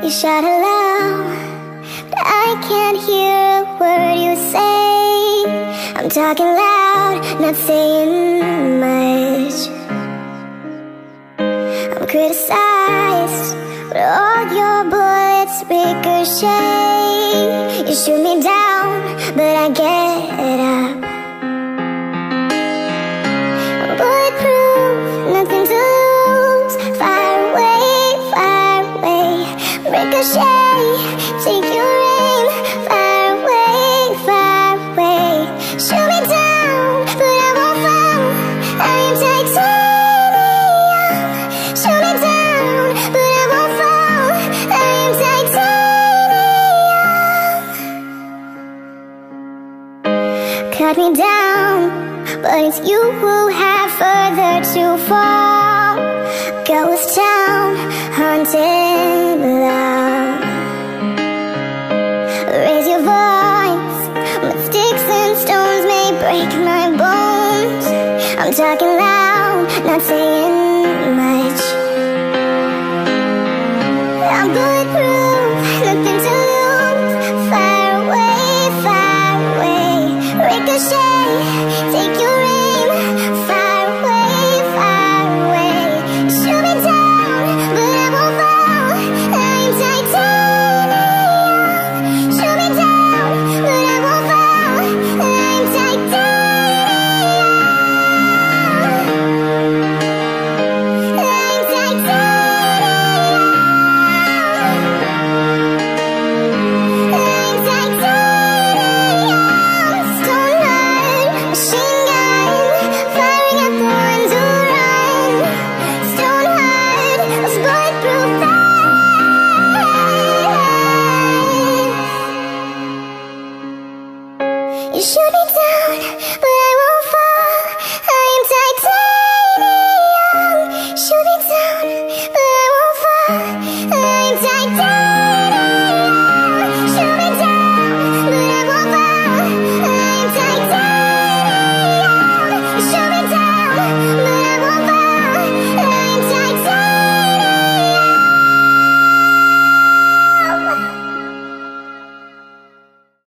You shout aloud, but I can't hear a word you say. I'm talking loud, not saying much. I'm criticized, but all your bullets ricochet. You shoot me down, but I get up. I'm bulletproof, nothing to lose. Fire away, fire away. Ricochet, take your aim. Fire away, fire away. Shoot me down, but I won't fall. I am titanium. Shoot me down, but I won't fall. I am titanium. Cut me down, but it's you who have further to fall. Ghost town, haunted love. Raise your voice, but sticks and stones may break my bones. I'm talking loud, not saying much. I'm bulletproof, nothing to lose. Fire away, fire away. Ricochet, take your aim. Fire away, fire away. Shoot me down, but I won't fall. I'm titanium. Shoot me down, but I won't fall. I'm titanium. I'm titanium. I'm titanium. Stone heart, machine gun, firing at the ones who run. Stone heart, those bulletproof vests. You shoot me down, but